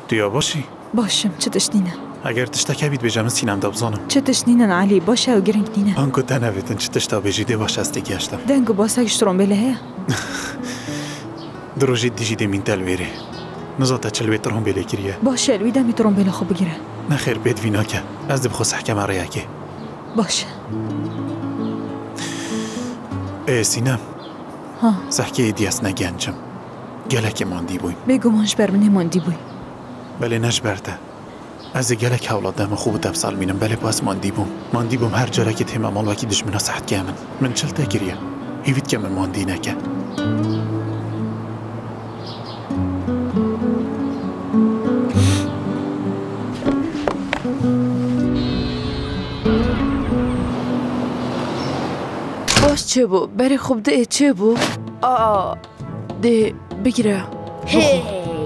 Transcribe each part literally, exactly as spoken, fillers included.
دیا باشی؟ باشم چه تشنینه؟ اگر تشتکه بید بجام سینم دابزانم. چه تشنینن علی باشه و گرنگ نینه. آنکو تنویتن چه تشتا بجیده باشه از تگیشتم. دنگو باسه شترون بله هیا. دروجی دیجیده من تلویره. نزاته چلوی ترهم بله کریه. باشه الوی دمی ترهم بله خوب بگیره. نخیر بید وینا که از دب خود حکم آره که. باشه. ای سینم. ها. سحکی دیاس نگنجم. گلک ماندی بوی. بگو منش بر منی ماندی بوی. بله نش برده. از گلک اولادم خوب تفصیل مینم بله باز ماندی بوم. ماندی بوم هر جایی که تیم مال وکی دشمنا صحت کامن. من چلته کریه. هیوید که من ماندی نکه. باش چه بو؟ بری خوب ده چه بو؟ آه ده بگیره. هی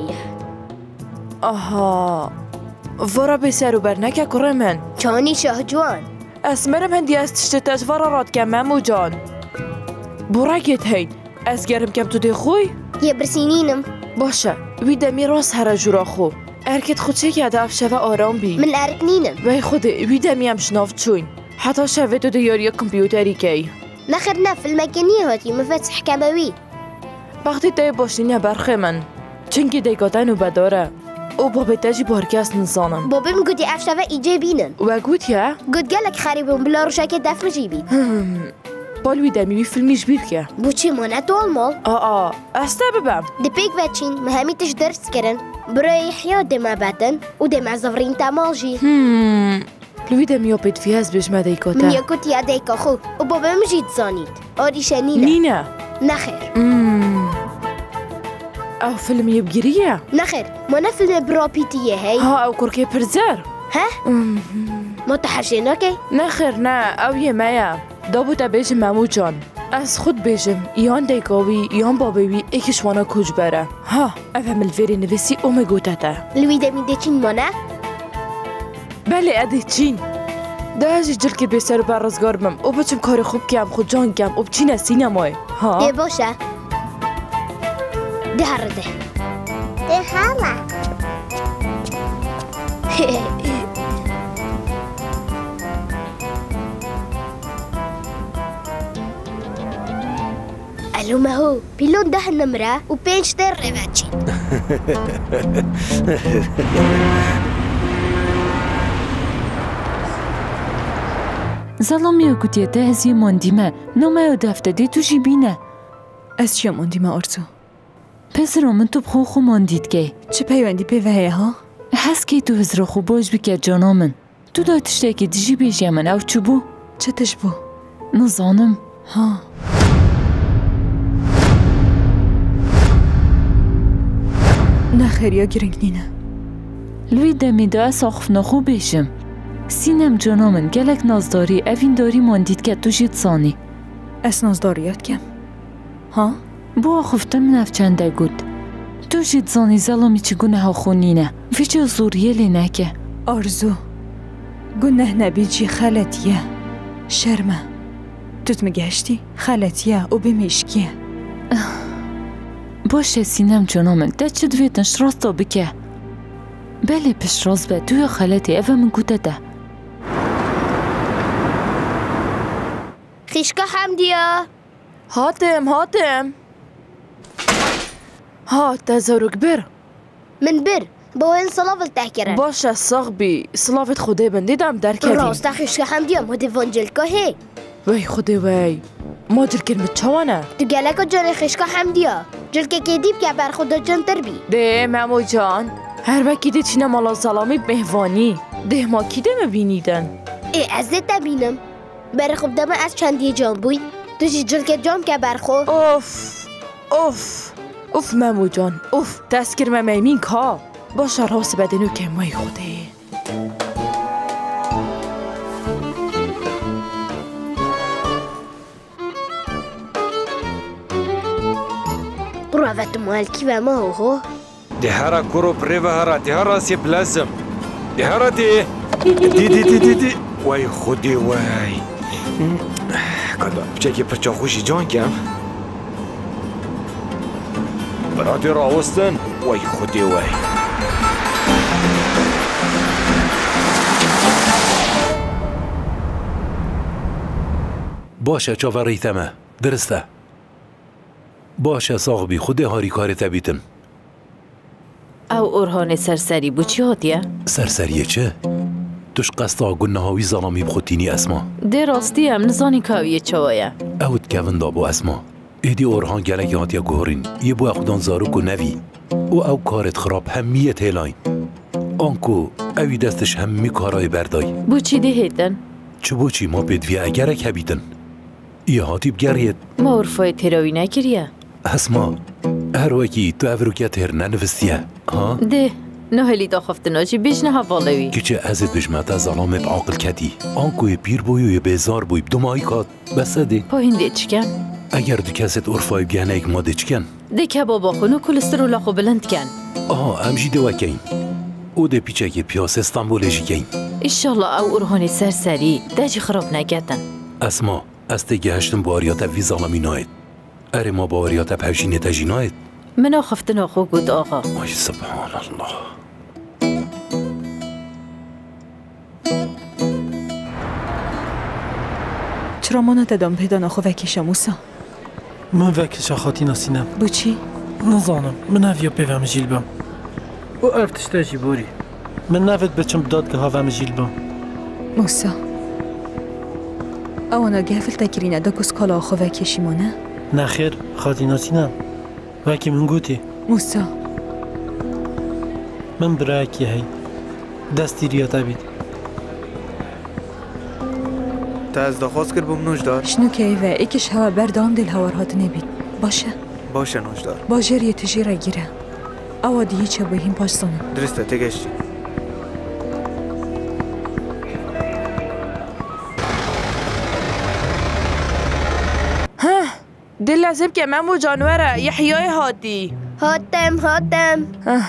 آها ورا بسرو بر نکه کره من چانی شاه جوان اسمرم هندی از تشتت ورا راد کم ممو جان برا گیت هین از گرم کم تو ده خوی؟ یه برسینینم باشه ویده می راست هر جورا خو ارکت خود چه که دف شوه آرام بی من ارک نینم وی خوده ویده می هم شناف چوین حتی شوه تو ده یاری کمپیوتری کی نخر نفل مگنی هاتی مفتح کموی وقتی ده باشینه برخه من چنگی ده گادن و بداره او با بتاجی بارکست نزانم بابیم گودی افشوه ایجه بینن و گوت یا؟ گود گلک خریبم بلا رو شاکت دف مجیبی بالوی دمی بی فیلمیش بیر که بو چی مانه دول مال؟ آه آه استه ببم دی پیک وچین مهمیتش درست کرن برای احیا دمه بطن و دمه زفرین تمال جی هم لوی دمی آپید فیاز بیش مده ایکاته من یکوت یاده ایکا خو و بابا مجید زانید آریشه نینه نینه نخیر او فیلم یبگیریه نخیر مانه فیلم براپیتیه هی ها او کرکه پرزر ها؟ ما تحرشینا که؟ نخیر نه او یه میا دابو تا بیشم ممو جان از خود بیشم ایان دیگاوی ایان بابوی ایکش وانا کج بره ها او هم الویری نویسی او مگوته تا لوی دمی دیچین مانه؟ بله اده چین ده هجی جل که بیسر برازگار بم او بچم کار خوب کم خود جان کم او بچین از سینمای ها؟ ده باشه ده هر ده ده خاله الو ما هو پیلون ده نمره و پنج در روید چین زلامی و گوتیه ده هزی ماندیمه نامه او دفته دی تو جی بینه از چی ماندیمه آرزو؟ پسرا من تو بخو خو ماندید که چه پیوندی پیوهه ها؟ هست که تو هزرا خو باش بکر جانا من تو دا تشته که دیجی بیجی من او چو بو؟ چه تش بو؟ نزانم ها نخیر یا گرنگ نینه لوی دمی دا از آخف نخو بیشم سینم جانا من گلک نازداری اوین داری ماندید که تو جید سانی از نازداریات کم ها؟ بو آخفتم نفچنده گود تو جید زانی زلامی چی گونه ها خونینه ویچه زوریه لی نکه آرزو گونه نبیجی خلطیه شرمه توت مگهشتی خلطیه او بمیشکیه باشه سینم جانامن ده چه دویتنش راستا بکه بله پش راست به دوی خلطی اوه من گوته ده خیشکا حمدیا هاتم هاتم ها تزارک بر من بر با این صلاف التحکرن باشه صاحبی صلافت خوده بندیدم در کردیم راستا خیشکا حمدیا مده وانجلکا هی وی خوده وی ما جل کرمت چوانه تو گلکا جان خیشکا حمدیا جلکه که دیب که بر خدا جان تر بی ده ممو جان هر وکی ده چینه مالا سلامی بهوانی ده ما کی ده مبینیدن ای از ده تبینم بر خوب دم از چندی جان بوی تو جی جلکه جان که بر خو اوف اوف اوف ممو جان اوف تسکر ممیمین کا باشه راست بدنو که مای خوده روت مالکی و ما هو ده هرا کرو پریو هرا ده هرا سی پلازم ده هرا دی دی دی دی دی دی وای خودی وای کدا بچه که پرچا خوشی جان کم براتی را وستن وای خودی وای باشه چاوریتمه درسته باشه ساغبی خود هاری کارت بیتن او ارهان سرسری بو چی هاتیه؟ سرسریه چه؟ توش قصدا گنه هاوی ظلامی بخوتینی اسما ده راستی هم نزانی کاویه چوایا اوت کون دابو اسما ایدی ارهان گلک هاتیا گوهرین یه بو اخدان زارو کو نوی و او کارت خراب همیه تیلاین آنکو اوی دستش همی کارای بردای بو چی ده هیتن؟ چه بو چی ما بدوی اگرک هبیتن یه هاتی بگرید ما عرفای تراوی نکریه اسما هر وکی تو افروکت هر ننوستیه ها؟ ده نهلی دا خفتناجی بجنه حوالوی که چه ازت بجمعت از علام بعقل کتی آنکوی پیر بوی و بیزار بوی دمایی کات بسه ده پاین ده چکن اگر دو کست عرفای بگنه ایک ما ده چکن ده که بابا خونو کلسترولا خو بلند کن آه امجی ده وکین او ده پیچه که پیاس استانبولشی کین ایشالله او ارهانی سرسری ده جی خراب نگتن اسما از تگه هشتم با آریات وی ظالمی ناید اره ما با آریات پوشی نتجی ناید منا خفتنا خو گود آقا آی سبحان الله چرا ما ندادم پیدا نخو وکیشا موسا؟ من وکیشا خاطی نسینم بو چی؟ نزانم من اویا پیوم جیل بم او ارتشتا جی بوری من نوید بچم بداد که هاوم جیل بم موسا اوانا گفل تکرینه دا کس کالا آخو وکیشی مانه؟ نخیر خاطی نسینم وکی من گوتی موسا من برای اکی هی دستی ریاتا بید تا از دخواست کرد بوم نوش دار شنو که ایوه ایکش هوا بردام دل هوار هات نبید باشه باشه نوش دار باشه ریه تجی را گیره اوا دیگه چه باییم پاش سانم درسته تگشتی ها دل لازم که من و جانوره یحیای هاتی هاتم هاتم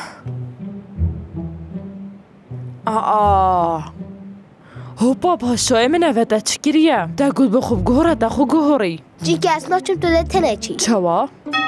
آه هو بابا شوی من اوه چکریه دا گود بخوب گوهره دا خو گوهری جی که اسما چون تو ده تنه چی چوا؟